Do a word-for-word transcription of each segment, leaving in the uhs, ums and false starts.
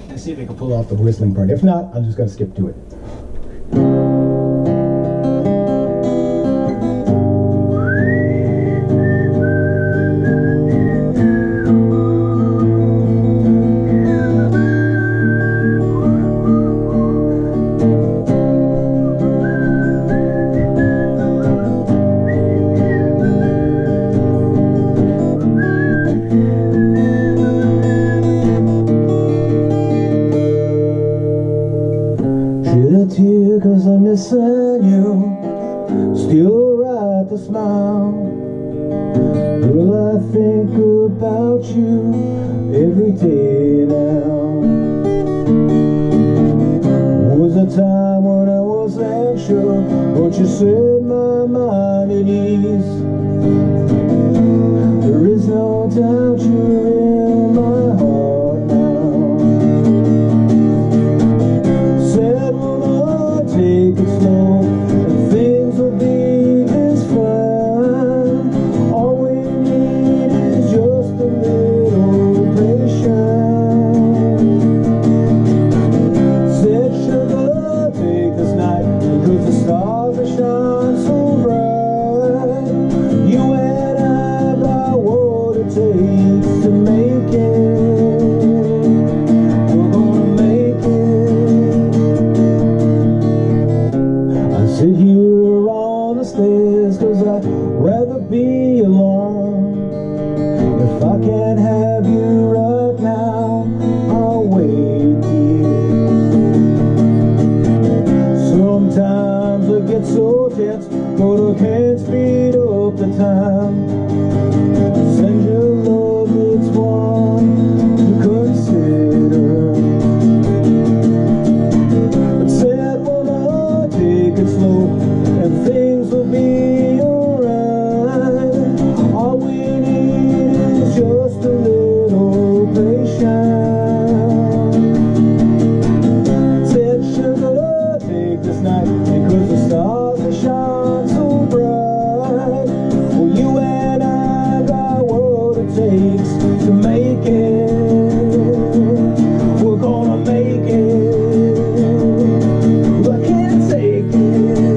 to see if they can pull off the whistling part. If not, I'm just going to skip to it. Cause I'm missing you, still right to smile. Girl, I think about you every day now. Was a time when I wasn't sure, but you set my mind at ease. There is no doubt you're in my heart now. Said woman, take it slow, and things will be just fine. All we need is just a little patience. Said sugar, take this night, because the stars are shining so bright. You and I got what it takes to make it. We're gonna make it. Sit here on the stairs, cause I'd rather be alone. If I can't have you right now, I'll wait, dear. Sometimes I get so tense, but I can't speed up the time. Send your love, it's one to consider. But said woman, take it slow, and things will be alright. All we need is just a little patience. Said sugar, take this night, because the stars are shine so bright. Well, you and I got what it takes to make it. We're gonna make it. I can't take it.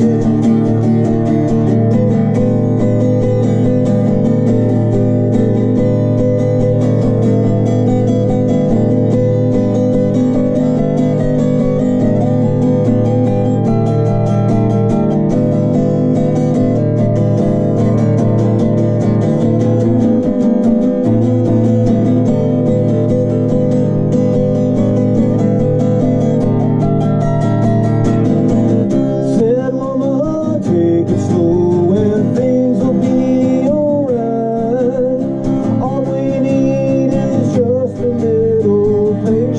Said woman, take it slow, and things will be alright. All we need is just a little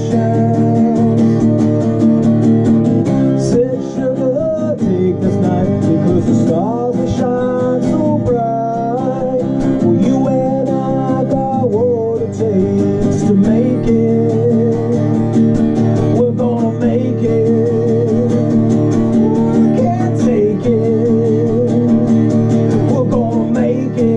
patience. Said sugar, take this night, because the stars will shine so bright. Well, you and I got what it takes to make it. We're gonna make it. I can't take it. We're gonna make it.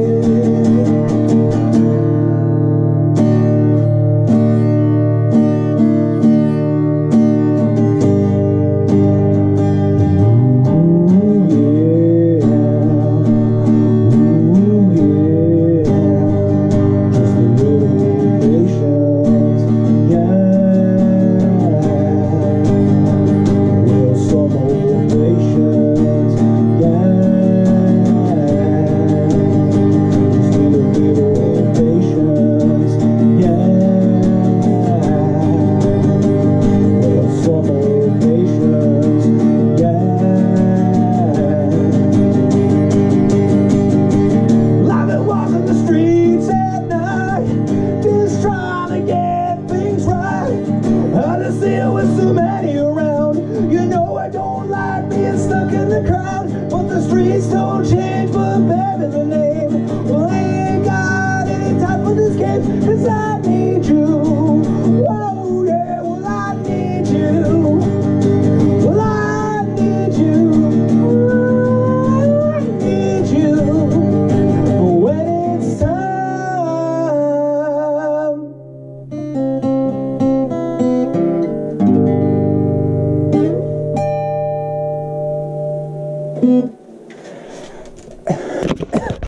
Ooh, yeah. Ooh, yeah. Just a little patience, yeah. Well, some old patience, yeah. Just a little patience, yeah. Well, some old patience, yeah. I've been walking the streets at night, just trying to get things right. I just deal with so many around. You know I don't like being stuck in the crowd, but the streets don't change, but baby the name. Well, I ain't got any time for this game, cause I need you. Oh yeah, well I need you. Well I need you. I need you. When it's time. Bye.